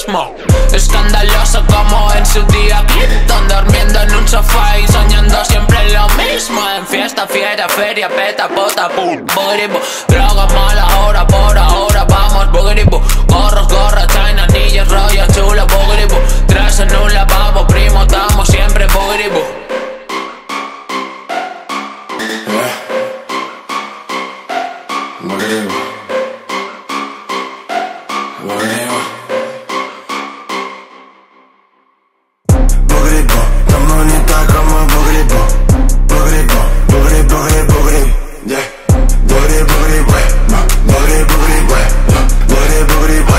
mismo. Escandaloso como en su día Clinton, durmiendo en un sofá y soñando siempre lo mismo. En fiesta, fiera, feria, peta, pota, pum, bugribu. Droga mala, ahora por ahora vamos, bugribu. Gorros, gorra, china, anillos, rollo chulo, bugribu. Tres en un lavabo, primo, damos siempre, bugribu. Bugribu. Bugribu. Bugribu, tan bonita como bugribu. Bugribu, bugribu, bugribu, bugribu. Yeah. Bugribu, bugribu, bugribu, bugribu, bugribu, bugribu.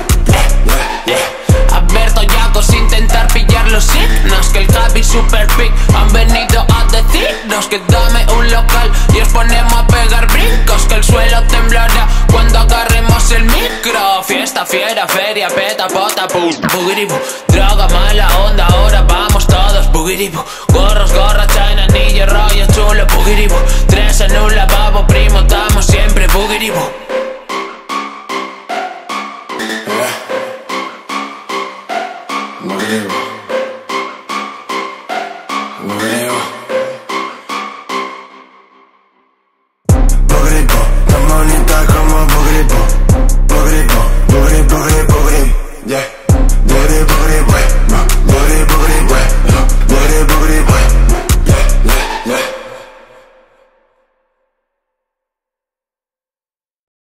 Adverto yacos intentar pillar los signos, que el Javi Super Big han venido a decirnos que dame un local y os ponemos a pegar brincos, que el suelo temblará cuando agarremos el micro. Fiesta, fiera, feria, peta, pota, pum, bugribu. Droga mala onda, ahora vamos todos, bugribu. Gorros, gorra, china, anillo, rollo chulo, bugribu. Tres en un lavabo, primo, damos siempre, bugribu.